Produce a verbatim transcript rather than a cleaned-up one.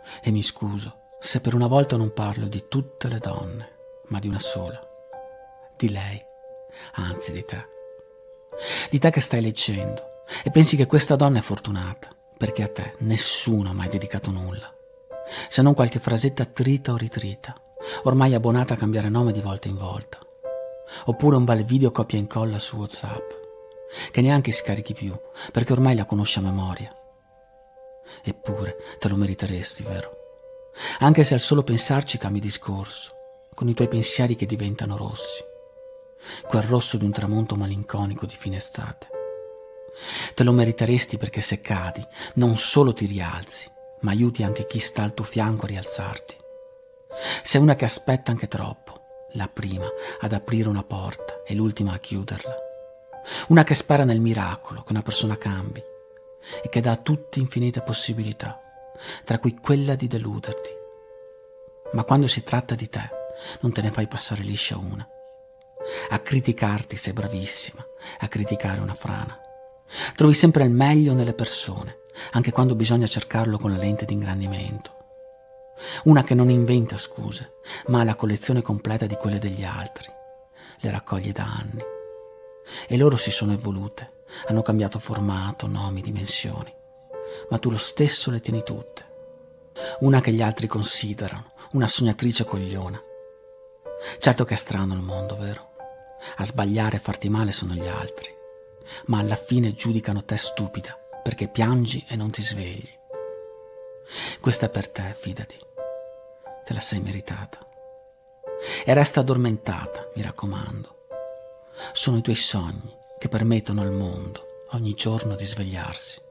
E mi scuso se per una volta non parlo di tutte le donne, ma di una sola. Di lei, anzi di te. Di te che stai leggendo e pensi che questa donna è fortunata, perché a te nessuno ha mai dedicato nulla, se non qualche frasetta trita o ritrita, ormai abbonata a cambiare nome di volta in volta, oppure un bel video copia e incolla su WhatsApp, che neanche scarichi più, perché ormai la conosci a memoria. Eppure te lo meriteresti, vero? Anche se al solo pensarci cambi discorso, con i tuoi pensieri che diventano rossi, quel rosso di un tramonto malinconico di fine estate. Te lo meriteresti perché se cadi non solo ti rialzi, ma aiuti anche chi sta al tuo fianco a rialzarti. Sei una che aspetta anche troppo, la prima ad aprire una porta e l'ultima a chiuderla. Una che spera nel miracolo che una persona cambi e che dà a tutti infinite possibilità, tra cui quella di deluderti. Ma quando si tratta di te, non te ne fai passare liscia una. A criticarti sei bravissima, a criticare una frana. Trovi sempre il meglio nelle persone, anche quando bisogna cercarlo con la lente di ingrandimento. Una che non inventa scuse, ma ha la collezione completa di quelle degli altri. Le raccoglie da anni. E loro si sono evolute, hanno cambiato formato, nomi, dimensioni, ma tu lo stesso le tieni tutte. Una che gli altri considerano una sognatrice cogliona. Certo che è strano il mondo, vero? A sbagliare e farti male sono gli altri, ma alla fine giudicano te stupida perché piangi e non ti svegli. Questa è per te, fidati, te la sei meritata. E resta addormentata, mi raccomando. Sono i tuoi sogni che permettono al mondo ogni giorno di svegliarsi.